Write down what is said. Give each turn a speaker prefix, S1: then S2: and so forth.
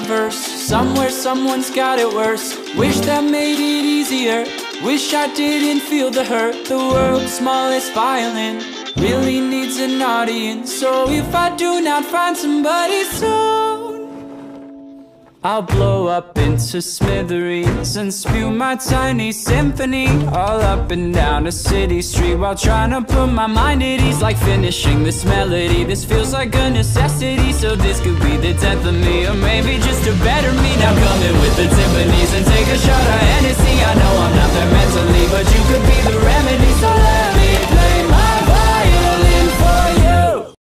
S1: universe. Somewhere someone's got it worse. Wish that made it easier. Wish I didn't feel the hurt. The world's smallest violin really needs an audience. So if I do not find somebody soon, I'll blow up into smithereens and spew my tiny symphony all up and down a city street, while trying to put my mind at ease. Like finishing this melody, this feels like a necessity. So this could be the death of me, or maybe just a better me. Now coming with the timpanis and